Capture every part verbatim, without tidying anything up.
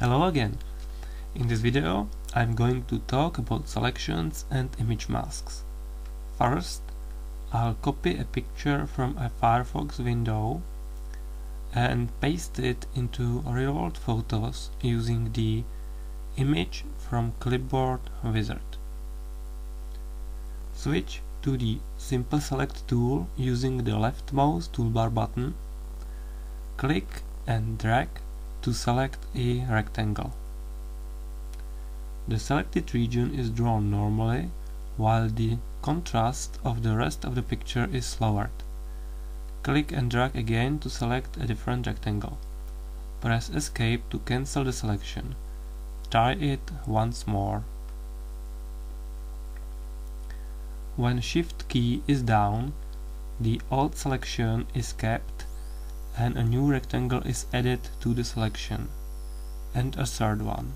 Hello again! In this video I'm going to talk about selections and image masks. First, I'll copy a picture from a Firefox window and paste it into RealWorld Photos using the Image from Clipboard wizard. Switch to the Simple Select tool using the leftmost toolbar button. Click and drag to select a rectangle. The selected region is drawn normally, while the contrast of the rest of the picture is lowered. Click and drag again to select a different rectangle. Press Escape to cancel the selection. Try it once more. When Shift key is down, the old selection is kept and a new rectangle is added to the selection, and a third one.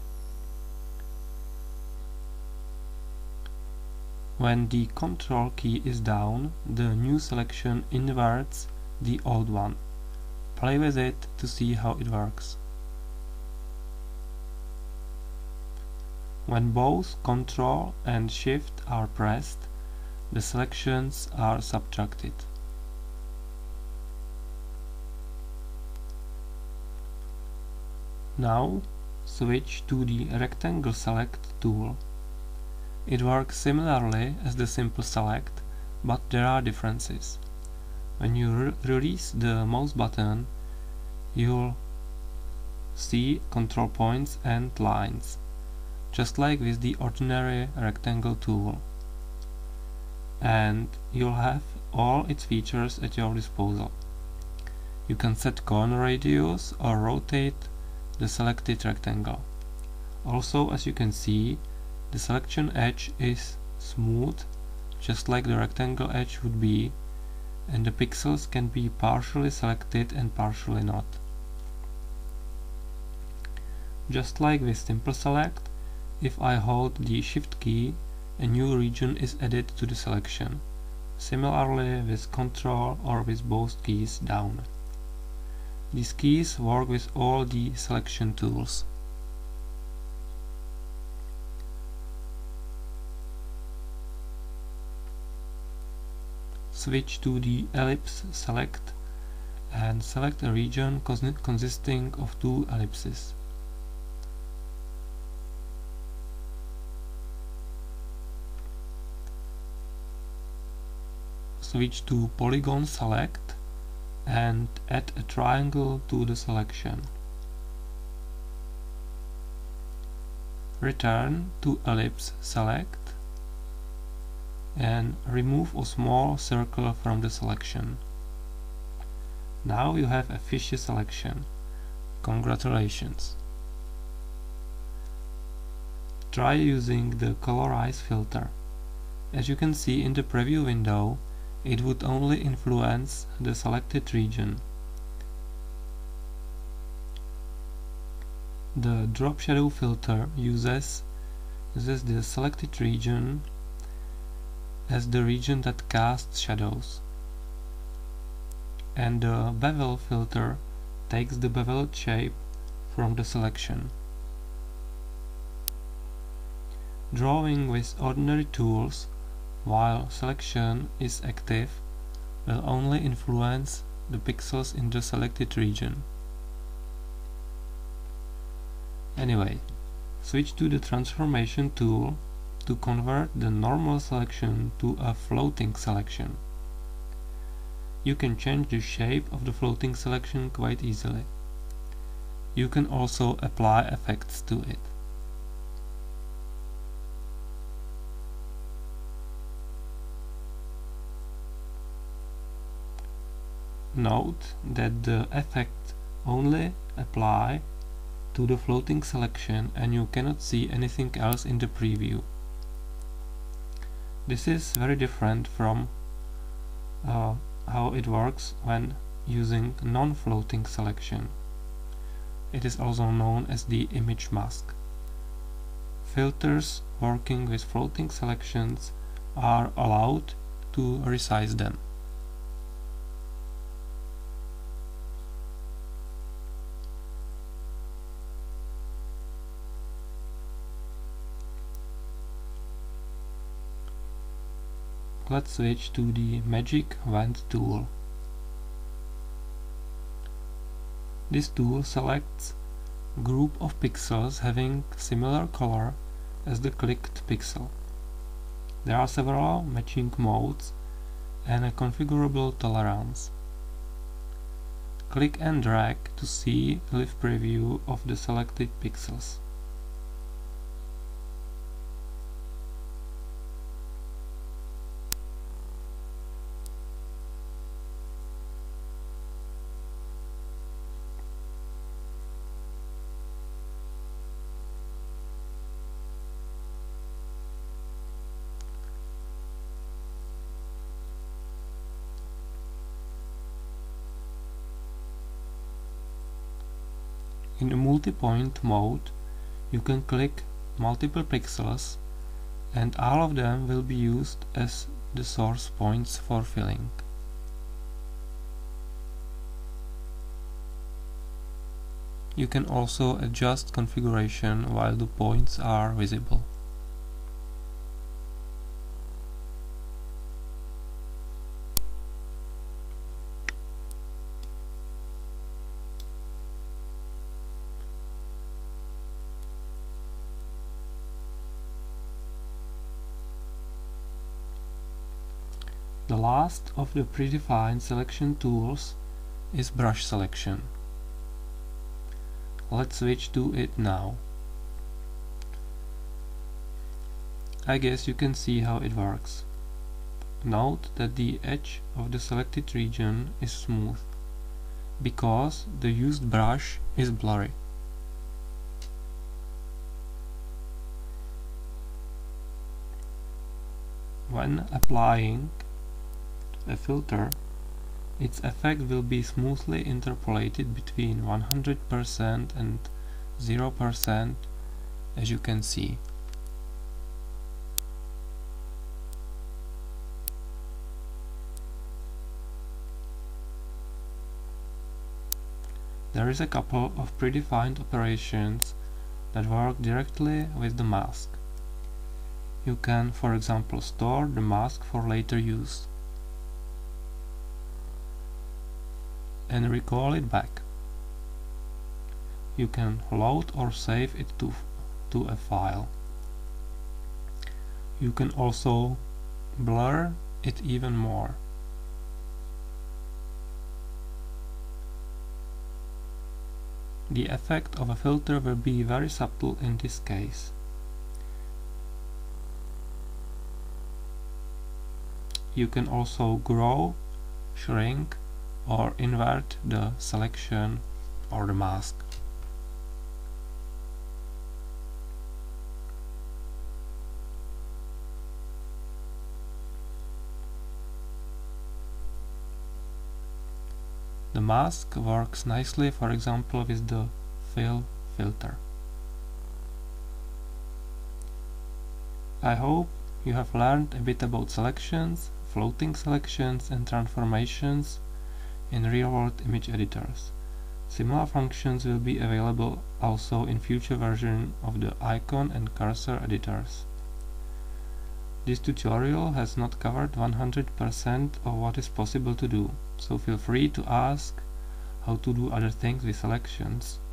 When the Control key is down, the new selection inverts the old one. Play with it to see how it works. When both Control and Shift are pressed, the selections are subtracted. Now switch to the Rectangle Select tool. It works similarly as the Simple Select, but there are differences. When you re release the mouse button, you'll see control points and lines, just like with the ordinary rectangle tool. And you'll have all its features at your disposal. You can set corner radius or rotate the selected rectangle. Also, as you can see, the selection edge is smooth, just like the rectangle edge would be, and the pixels can be partially selected and partially not. Just like with Simple Select, if I hold the Shift key, a new region is added to the selection. Similarly with Control or with both keys down. These keys work with all the selection tools. Switch to the Ellipse Select and select a region consisting of two ellipses. Switch to Polygon Select and add a triangle to the selection. Return to Ellipse Select and remove a small circle from the selection. Now you have a fishy selection. Congratulations! Try using the Colorize filter. As you can see in the preview window, it would only influence the selected region. The Drop Shadow filter uses, uses the selected region as the region that casts shadows, and the Bevel filter takes the beveled shape from the selection. Drawing with ordinary tools while selection is active will only influence the pixels in the selected region. Anyway, switch to the Transformation tool to convert the normal selection to a floating selection. You can change the shape of the floating selection quite easily. You can also apply effects to it. Note that the effects only apply to the floating selection and you cannot see anything else in the preview. This is very different from uh, how it works when using non-floating selection. It is also known as the image mask. Filters working with floating selections are allowed to resize them. let's switch to the Magic Wand tool. This tool selects a group of pixels having similar color as the clicked pixel. There are several matching modes and a configurable tolerance. Click and drag to see a live preview of the selected pixels. In the multi-point mode, you can click multiple pixels and all of them will be used as the source points for filling. You can also adjust configuration while the points are visible. The last of the predefined selection tools is brush selection. Let's switch to it now. I guess you can see how it works. Note that the edge of the selected region is smooth, because the used brush is blurry. When applying a filter, its effect will be smoothly interpolated between one hundred percent and zero percent, as you can see. There is a couple of predefined operations that work directly with the mask. You can, for example, store the mask for later use and recall it back. You can load or save it to, to a file. You can also blur it even more. The effect of a filter will be very subtle in this case. You can also grow, shrink, or invert the selection or the mask. The mask works nicely, for example, with the Bevel Filter. I hope you have learned a bit about selections, floating selections and transformations in real-world image editors. Similar functions will be available also in future versions of the icon and cursor editors. This tutorial has not covered one hundred percent of what is possible to do, so feel free to ask how to do other things with selections.